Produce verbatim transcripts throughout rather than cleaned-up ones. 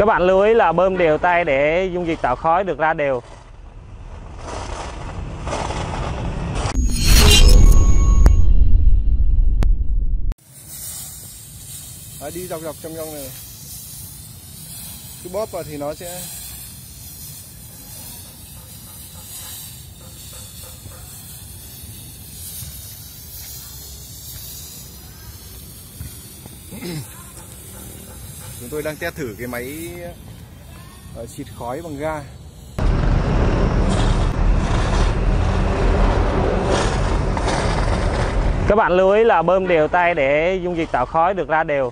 Các bạn lưu ý là bơm đều tay để dung dịch tạo khói được ra đều. Đấy, đi dọc dọc trong trong này, cứ bóp vào thì nó sẽ chúng tôi đang test thử cái máy uh, xịt khói bằng ga. Các bạn lưu ý là bơm đều tay để dung dịch tạo khói được ra đều.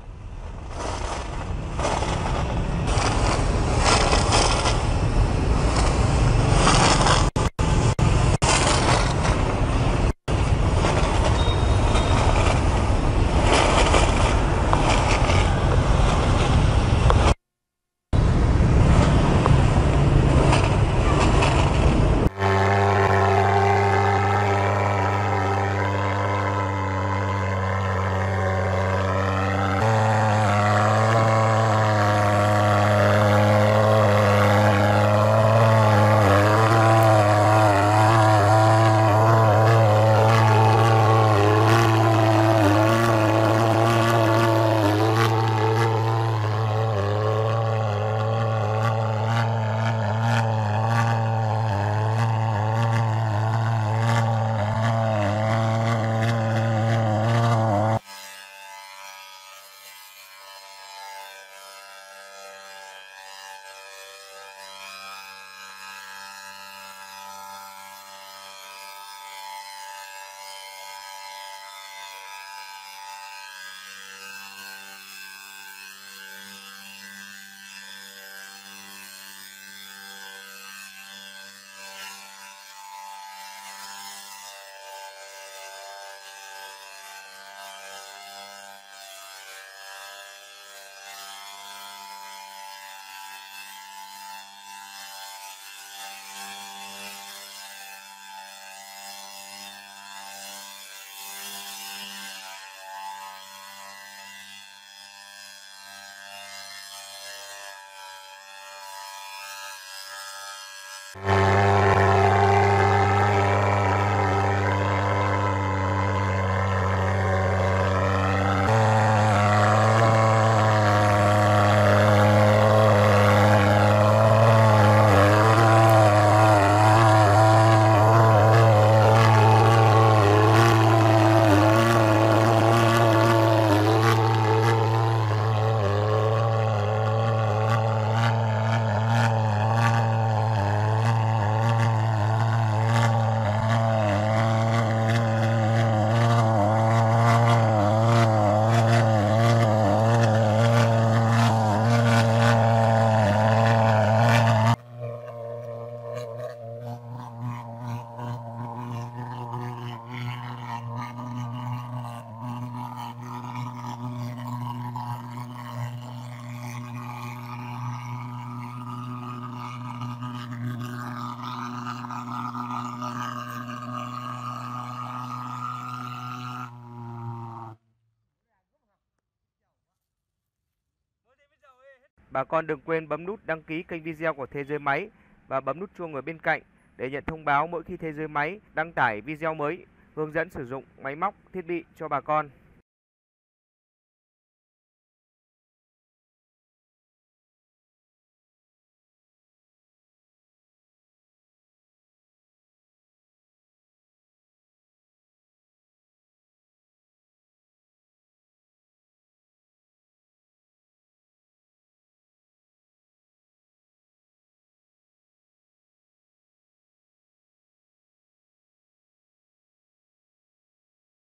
Bà con đừng quên bấm nút đăng ký kênh video của Thế Giới Máy và bấm nút chuông ở bên cạnh để nhận thông báo mỗi khi Thế Giới Máy đăng tải video mới hướng dẫn sử dụng máy móc, thiết bị cho bà con.